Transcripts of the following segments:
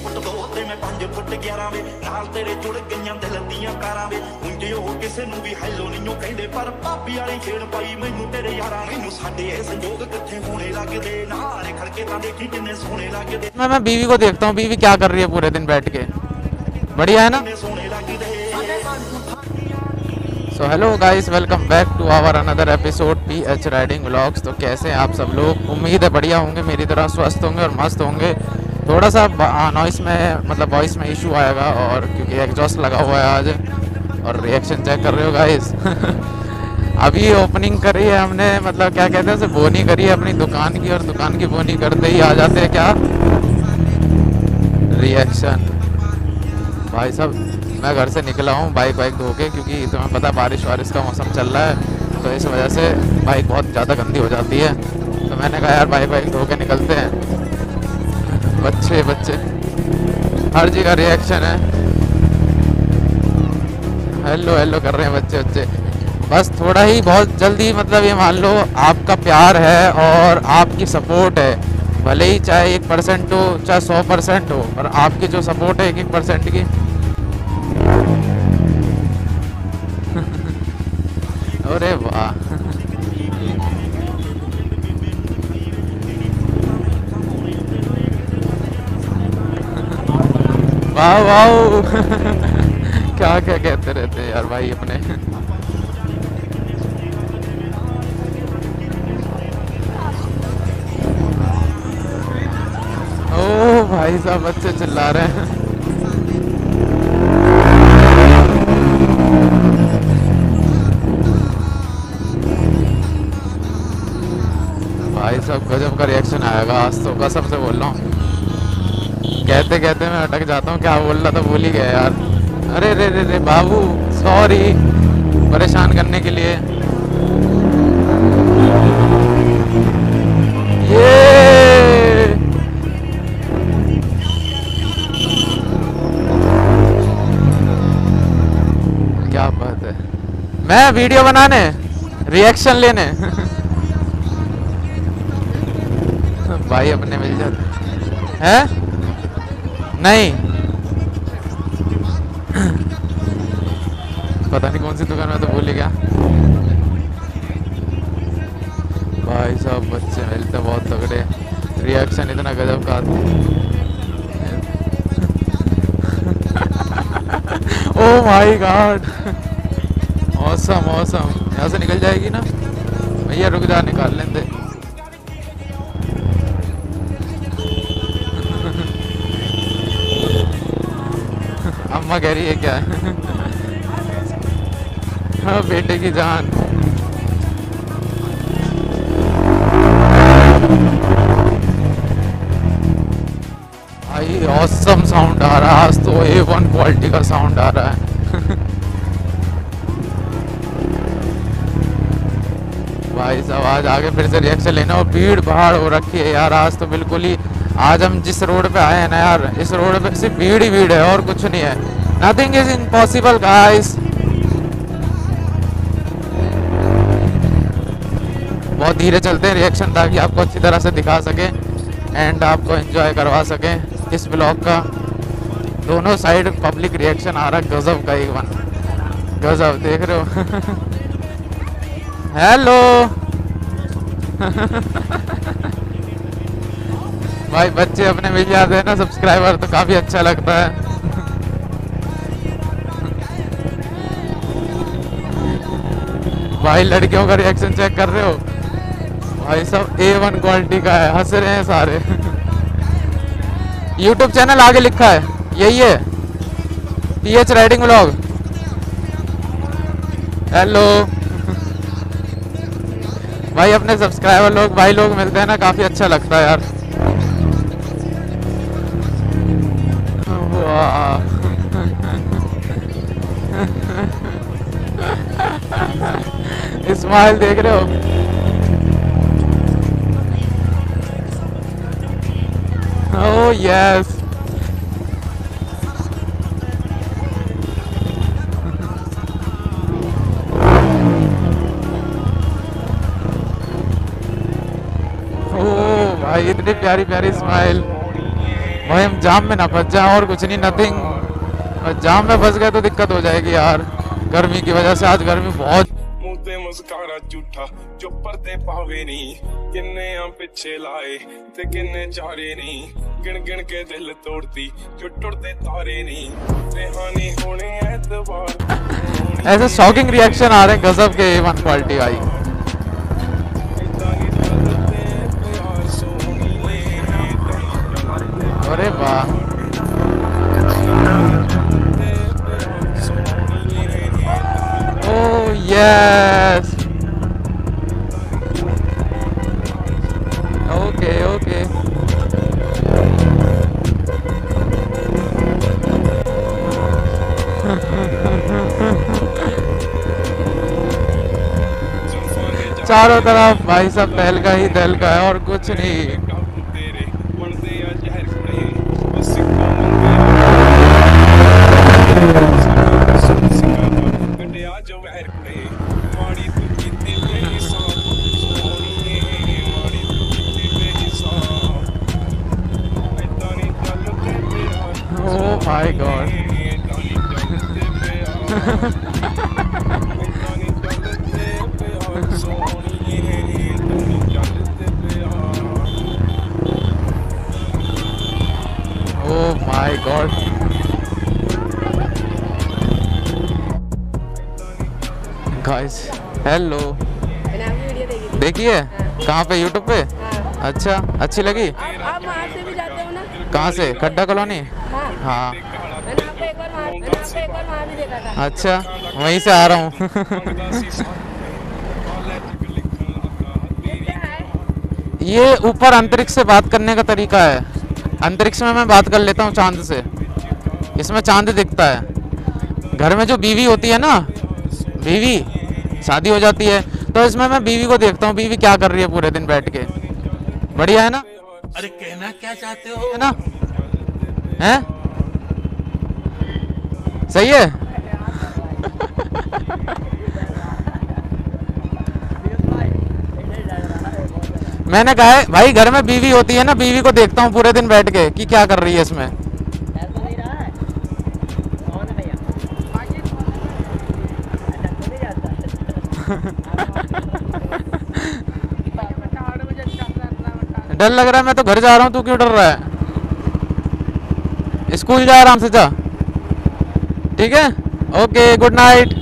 Foot 2 ते मैं 5 foot 11 वे नाल तेरे जुड़ गईयां दिल दियां कारां वे उंजे ओ किसे नूं भी हैलो नहीं कहंदे पर भाभी वाली छेड़ पाई मैनू तेरे यारां मैनू साडे ए संजोग किथे होने लगदे नाल खड़के तां देखी किन्ने सोहणे लगदे। मैं बीवी को देखता हूँ, बीवी क्या कर रही है पूरे दिन बैठ के, बढ़िया है ना। So hello guys, welcome back to our another episode PH riding vlogs. तो कैसे हैं आप सब लोग? उम्मीद है बढ़िया होंगे, मेरी तरह स्वस्थ होंगे और मस्त होंगे। थोड़ा सा नॉइस में मतलब वॉइस में इशू आएगा और क्योंकि एग्जॉस्ट लगा हुआ है आज। और रिएक्शन चेक कर रहे हो गाइस। अभी ओपनिंग करी है हमने, मतलब क्या कहते हैं उसे, बोनी करी है अपनी दुकान की, और दुकान की बोनी करते ही आ जाते हैं क्या रिएक्शन। भाई साहब मैं घर से निकला हूँ बाइक धो के, क्योंकि तुम्हें पता बारिश वारिश का मौसम चल रहा है, तो इस वजह से बाइक बहुत ज़्यादा गंदी हो जाती है। तो मैंने कहा यार बाइक धो के निकलते हैं। बच्चे हर जगह रिएक्शन है, हेलो हेलो कर रहे हैं बच्चे। बस थोड़ा ही बहुत जल्दी, मतलब ये मान लो आपका प्यार है और आपकी सपोर्ट है, भले ही चाहे 1% हो चाहे 100% हो, पर आपकी जो सपोर्ट है 1% की। अरे वाह, वाह वाह। क्या कहते रहते हैं यार भाई अपने। ओ भाई साहब बच्चे चिल्ला रहे हैं। भाई साहब गजब का रिएक्शन आएगा आज तो, कसम से बोल रहा हूँ। कहते कहते मैं अटक जाता हूँ, क्या बोल रहा था भूल ही गया यार। अरे रे रे रे बाबू, सॉरी परेशान करने के लिए। ये क्या बात है, मैं वीडियो बनाने रिएक्शन लेने। भाई अपने मिल जाते हैं, नहीं पता नहीं कौन सी दुकान में, तो भूल ही गया। भाई साहब बच्चे मिलते बहुत तगड़े, रिएक्शन इतना गजब का। ओ माय गॉड, मौसम यहाँ से निकल जाएगी ना भैया, रुक जा निकाल लेंगे। अम्मा कह रही है क्या? हाँ बेटे की जान। भाई ऑसम साउंड आ रहा है आज तो, A1 क्वालिटी का साउंड आ रहा है। भाई साहब आज आगे फिर से रिएक्शन लेना, और भीड़ भाड़ हो रखी है यार आज तो बिल्कुल ही। आज हम जिस रोड पे आए हैं ना यार, इस रोड पे सिर्फ भीड़ ही भीड़ है और कुछ नहीं है। Nothing is impossible guys. बहुत धीरे चलते हैं रिएक्शन, ताकि आपको अच्छी तरह से दिखा सके एंड आपको एंजॉय करवा सके इस ब्लॉग का। दोनों साइड पब्लिक रिएक्शन आ रहा है, गजब का एक वन, गजब देख रहे हो। हेलो। भाई बच्चे अपने मिल जाते हैं ना सब्सक्राइबर, तो काफी अच्छा लगता है। भाई लड़कियों का रिएक्शन चेक कर रहे हो, भाई सब A1 क्वालिटी का है, हंस रहे हैं सारे। YouTube चैनल आगे लिखा है, यही है PH राइडिंग व्लॉग। हेलो। भाई अपने सब्सक्राइबर लोग, भाई लोग मिलते हैं ना, काफी अच्छा लगता है यार। स्माइल देख रहे हो? Oh yes. ओह भाई इतनी प्यारी प्यारी स्माइल। भाई हम जाम में ना फंस जाए और कुछ नहीं, नथिंग। और जाम में फंस गए तो दिक्कत हो जाएगी यार, गर्मी की वजह से। आज गर्मी बहुत। मुंह ते मुस्कारा झूठा जो पर्दे पावे नी, किन्ने आ पिछे लाए ते किन्ने चारे नी, गिन गिन के दिल तोड़ती जो टुटते तारे नी, रेहानी होने एतबार। ऐसे शॉकिंग रिएक्शन आ रहे हैं गजब के A1 क्वालिटी भाई। अरे वाह, ओह यस, ओके ओके। चारों तरफ भाई सब तहलका ही तहलका है और कुछ नहीं। Oh my God. Oh my God. Guys, hello. देखिए कहाँ पे? यूट्यूब पे। अच्छा, अच्छी लगी? आप वहाँ से भी जाते हो ना? कहाँ से? खड्डा कॉलोनी? हाँ। मैंने आपको एक बार वहाँ भी देखा था। अच्छा, वहीं से आ रहा हूँ। ये ऊपर अंतरिक्ष से बात करने का तरीका है। अंतरिक्ष में मैं बात कर लेता हूँ चांद से, इसमें चांद दिखता है। घर में जो बीवी होती है ना, बीवी शादी हो जाती है, तो इसमें मैं बीवी को देखता हूँ, बीवी क्या कर रही है पूरे दिन बैठ के। बढ़िया है ना? अरे कहना क्या चाहते हो? है ना? हैं? सही है। मैंने कहा है भाई, घर में बीवी होती है ना, बीवी को देखता हूँ पूरे दिन बैठ के कि क्या कर रही है इसमें। डर लग रहा है, मैं तो घर जा रहा हूँ, तू क्यों डर रहा है? स्कूल जा, आराम से जा, ठीक है? Okay, good night.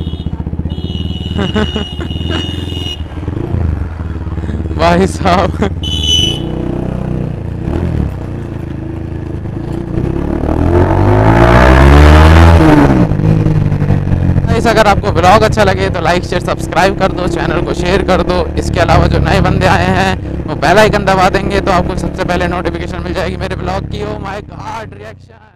भाई साहब, अगर आपको ब्लॉग अच्छा लगे तो लाइक शेयर सब्सक्राइब कर दो, चैनल को शेयर कर दो। इसके अलावा जो नए बंदे आए हैं वो बेल आइकन दबा देंगे तो आपको सबसे पहले नोटिफिकेशन मिल जाएगी मेरे ब्लॉग की। Oh my God, reaction.